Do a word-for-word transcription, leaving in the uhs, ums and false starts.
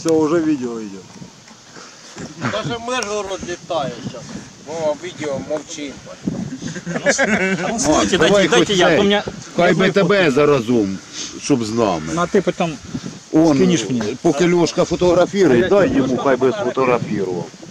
Все, уже видео идет. Даже Миргород літає зараз. О, відео мовчи. Дайте, дайте, дайте я, то у меня... Хай би тебе заразом, щоб з нами. Ну, а ты потом Он, скинешь мне. поки Льошка фотографірує, дай йому, хай би сфотографував.